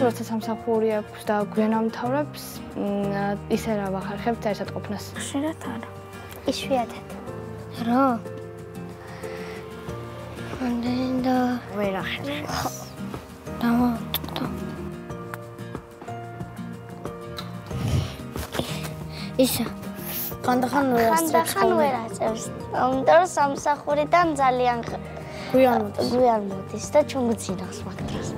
როცა სამსახური აქვს და გვენამთავრებს, ისე რა ვახერხებთ ერთად ყოფნას. ხშირად არა. იშვიათად. რა? ამდენდა ვერ ახერხებს. დავატო. ისა ხანდახან ვერ აწევს. ამიტომ სამსახურიდან ძალიან გვიან მოდის და ჩუმძინავს მაგ დროს.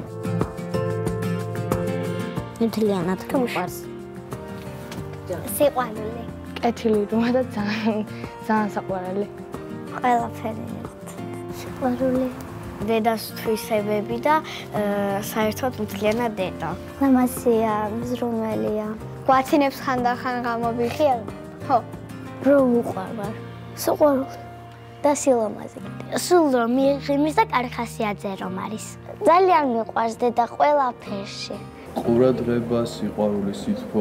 მთლიანად გიყვარს. სიყვარული. კეთილი რუმა და ძალიან საყვარელი. ყველაფერი ერთ. სიყვარული. დედას თვისებები და საერთოდ მთლიანად დედა. ლამაზია, მზრუნველია. გვაცინებს ხანდახან გამობიხარ. ხო. რო უყვარვარ. სიყვარული. და სილამაზე. სულ რომ მიიღიმის და კარგი ხასიათზე რომ არის. ძალიან მიყვარს დედა ყველაფერში. ყურადღება, სიყვარული, სითბო.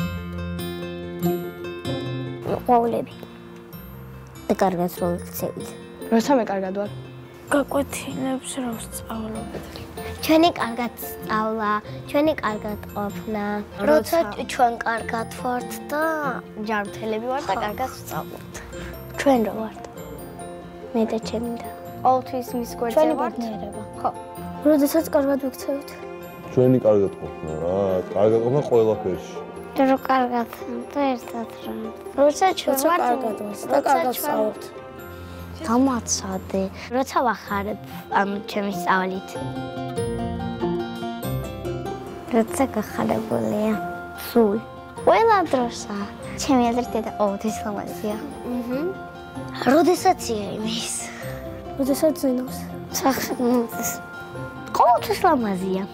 ყვავილები. და კარგად რო იქცევით. როცა მე კარგად ვარ. გაკვეთილებს რო ვსწავლობ. ჩვენი კარგად სწავლა, ჩვენი კარგად ყოფნა. როცა ჩვენ კარგად ვართ და ჯანმრთელები ვარ და კარგად ვსწავლობ. ჩვენ რო ვართ. მე და ჩემი და ყოველთვის მის გვერდზე ვართ. ხო. როდესაც კარგად ვიქცევით. ჩვენი კარგად ყოფნა რა, კარგად ყოფნა ყველაფერში. რო კარგად და ერთად რა. როცა ჩვენ ვართ კარგად ვართ და კარგად ვსწავლობთ. გამაცადე. როცა ვახარებ ჩემი სწავლით. როცა გახარებულია. სულ. ყველა დროსა. ჩემი აზრით დედა ყოველთვის ლამაზია. როდესაც იმის. როდესაც ზინავს. სახს. ყოველთვის ლამაზია.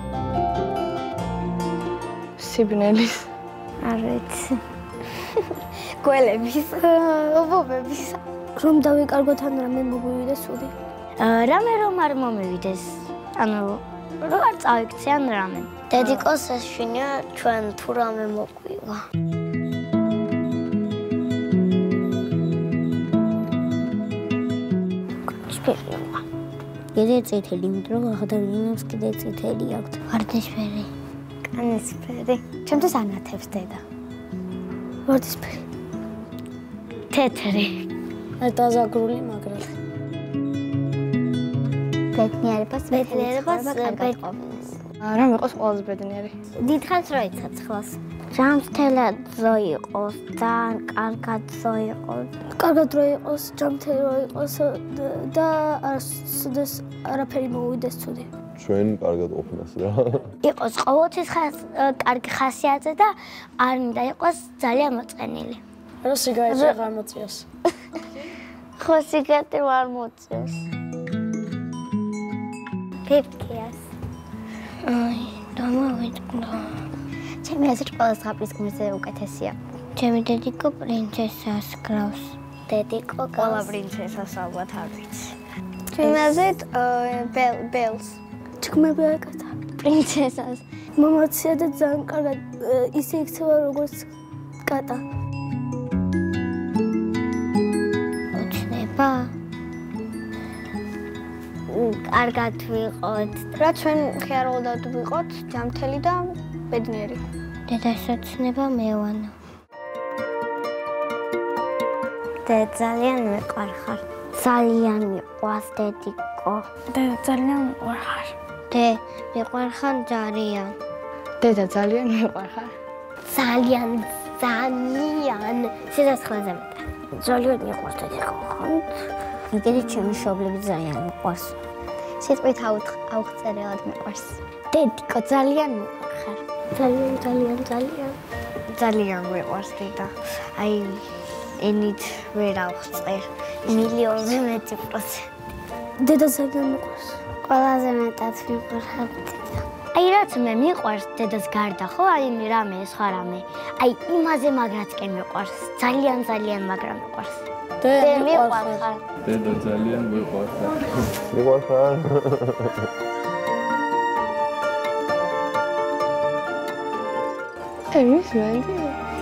სიბნელის. არ ვიცი. გველების, ობობების. რომ დავიკარგოთ ან რამე მოგვივიდეს ცუდი. რამე რომ არ მომივიდეს. ანუ რო არ წავიქცე ან რამე. დედიკოს ეშინია ჩვენ თუ რამე მოგვივა. სპეციალურია. კიდე წითელი, იმიტომ რომ აღდგენას კიდე წითელი აქვს. ვარდისფერი. კანისფერი. ჩემთვის ანათებს დედა. ვარდისფერი. თეთრი. დაზაგრული მაგრად. ბედნიერებას კარგად ყოფნას. რა მეყოს ყველაზე ბედნიერი. დიდხანს რო იცოცხლოს. ჯანმრთელად რო იყოს, ძალიან კარგად რო იყოს. კარგად რო იყოს, ჯანმრთელი რო იყოს და არასოდეს არაფერი მოვიდეს ცუდი. ჩვენ კარგად ყოფნას რა. იყოს ყოველთვის კარგი ხასიათზე და არ მინდა იყოს ძალიან მოწყენილი. რა სიგარეტი აღარ მოწიოს. ხო სიგარეტი არ მოწიოს. პეპკიას. დამოვიწყდა. ჩემი აზრით ყველა ზღაპრის გმირზე უკეთესია. ჩემი დედიკო პრინცესას გრავს. დედიკო ყველა პრინცესას ალბათ არ ვიცი. ჩემი აზრით ბელს. ჩქმები აკეთა. პრინცესას. მამაცია და ძალიან კარგად ისე იქცევა როგორც კატა. უჩნდება. კარგად ვიყოთ. რა ჩვენ ხიარულდად ვიყოთ, ჯანმრთელი და ბედნიერი. დედასაცნება მევანა. დედა ძალიან მიყვარხარ. ძალიან მიყვარს დედიკო. დედა ძალიან მიყვარხარ. დე მიყვარხარ ძალიან. დედა ძალიან მიყვარხარ. ძალიან. სიცოცხლეზე მეტად. ძალიან მიყვარს დედიკო. კიდე ჩემი მშობლები ძალიან მიყვარს. სიტყვით აუხწერელად მიყვარს. დედიკო ძალიან მიყვარხარ. ძალიან მიყვარს დედა. აი ენით ვერ ავხწერ. მილიონზე მეტი პროცენტი. დედა ძალიან მიყვარს. ყველაზე მეტად მიყვარხარ დედა. აი რაც მე მიყვარს დედას გარდა ხო? აი რამე სხვა რამე. აი იმაზე მაგრაც კი მიყვარს. ძალიან მაგრამ მიყვარს. დედა მიყვარხარ. დედა ძალიან მიყვარხარ. მიყვარხარ. ემის მენდი.